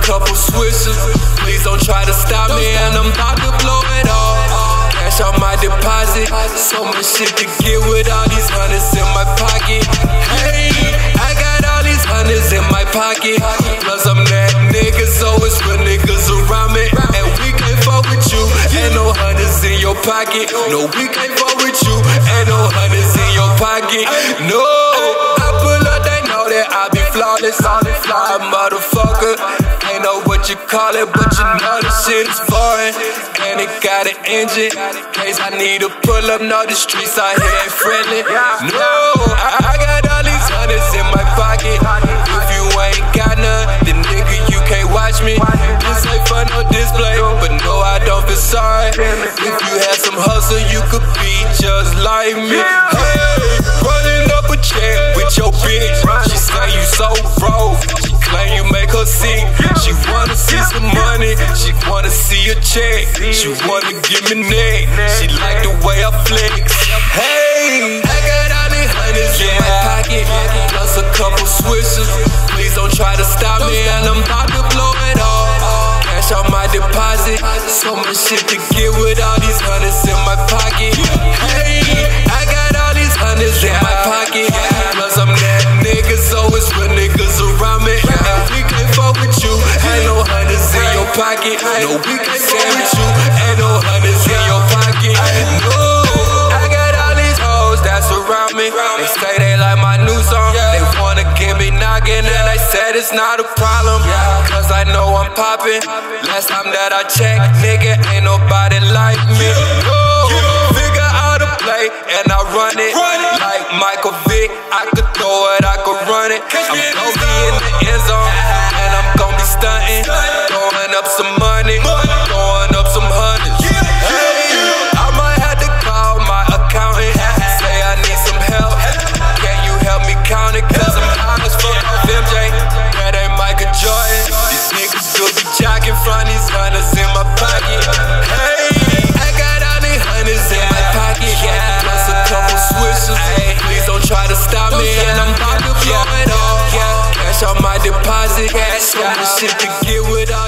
couple switches. Please don't try to stop me, and I'm about to blow it all. Cash out my deposit, so much shit to get with all these hundreds in my pocket. Hey, I got all these hundreds in my pocket. Plus I'm that nigga, so it's real niggas around me. And we can't fuck with you, ain't no hundreds in your pocket. No, we can't fuck with you, ain't no hundreds in your pocket. No, I pull up, they know that I be flawless, fly motherfucker. Ain't know what you call it, but you know this shit is foreign. And it got an engine, in case I need to pull up. No, the streets out here ain't friendly. No, I got all these hundreds in my pocket. If you ain't got none, then nigga, you can't watch me. This ain't for no display, but no, I don't feel sorry. If you had some hustle, you could be just like me. Hey, running up a check with your bitch. She say you so broke, she claim you make her sick. She wanna see some money, she wanna see a check. She wanna give me neck, she like the way I flex. Hey, I got all these hundreds in my pocket, plus a couple switches. Please don't try to stop me, and I'm about to blow it all. Cash out my deposit, so much shit to get with all these hundreds in my pocket. Hey, I got all these hundreds in my pocket. Plus I'm that nigga, so it's real niggas around me. And we can't fuck with you, ain't no hundreds in your pocket. No, we can't fuck with you, ain't no hundreds in your pocket. No, I got all these hoes that surround me. They say they like my new song, they wanna get me knocking, and they said it's not a problem, cause I know I'm poppin'. Last time that I checked, nigga, ain't nobody like me. No, figure out a play, and I run it like Michael Vick. I could throw it, I could run it. I'm gon' be in the end zone, and I'm gon' be stunting, throwing up some money, throwing up some hundreds. Hey, I might have to call my accountant, say I need some help. Can you help me count it? Cause I'm high as fuck off MJ. That ain't Michael Jordan. These niggas do be jocking from these hundreds in my pocket. Hey, I got all these hundreds in my pocket, plus a couple switches. Please don't try to stop me, and I'm about to blow it all. Cash out my deposit, so much shit to get with all